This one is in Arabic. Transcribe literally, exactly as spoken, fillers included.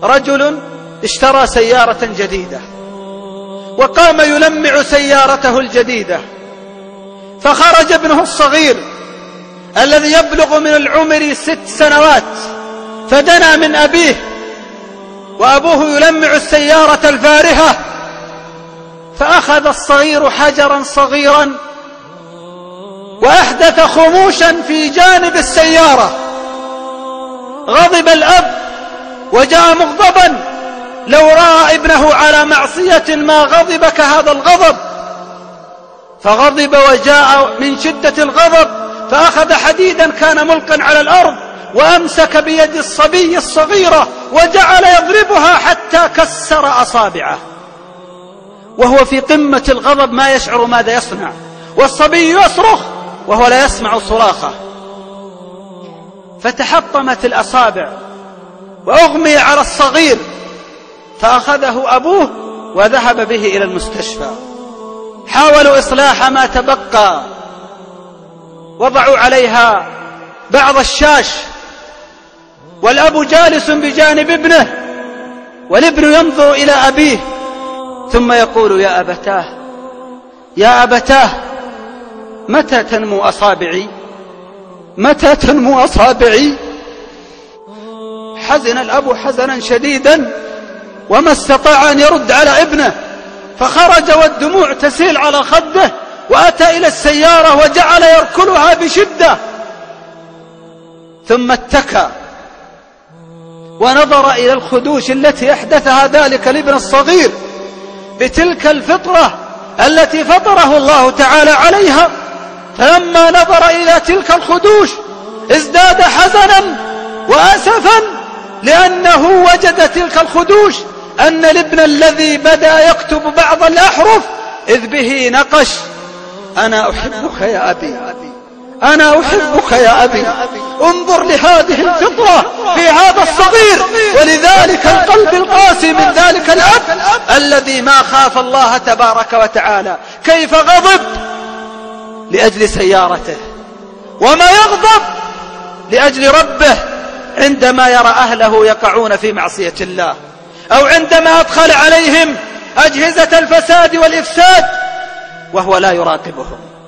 رجل اشترى سيارة جديدة وقام يلمع سيارته الجديدة، فخرج ابنه الصغير الذي يبلغ من العمر ست سنوات فدنا من أبيه وأبوه يلمع السيارة الفارهة، فأخذ الصغير حجرا صغيرا وأحدث خموشا في جانب السيارة. غضب الأب وجاء مغضبا، لو رأى ابنه على معصية ما غضب كهذا الغضب، فغضب وجاء من شدة الغضب فأخذ حديدا كان ملقا على الأرض وأمسك بيد الصبي الصغيرة وجعل يضربها حتى كسر أصابعه، وهو في قمة الغضب ما يشعر ماذا يصنع، والصبي يصرخ وهو لا يسمع صراخه، فتحطمت الأصابع وأغمي على الصغير، فأخذه أبوه وذهب به إلى المستشفى. حاولوا إصلاح ما تبقى، وضعوا عليها بعض الشاش، والأب جالس بجانب ابنه والابن ينظر إلى أبيه ثم يقول: يا أبتاه يا أبتاه متى تنمو أصابعي متى تنمو أصابعي حزن الأب حزنا شديدا وما استطاع أن يرد على ابنه، فخرج والدموع تسيل على خده وأتى إلى السيارة وجعل يركلها بشدة، ثم اتكى ونظر إلى الخدوش التي أحدثها ذلك الابن الصغير بتلك الفطرة التي فطره الله تعالى عليها، فلما نظر إلى تلك الخدوش ازداد حزنا وأسفا، لأنه وجد تلك الخدوش أن الابن الذي بدأ يكتب بعض الأحرف إذ به نقش: أنا أحبك يا أبي أنا أحبك يا أبي. انظر لهذه الفطرة في هذا الصغير، ولذلك القلب القاسي من ذلك الأب الذي ما خاف الله تبارك وتعالى كيف غضب لأجل سيارته، وما يغضب لأجل ربه عندما يرى أهله يقعون في معصية الله، أو عندما أدخل عليهم أجهزة الفساد والإفساد وهو لا يراقبهم.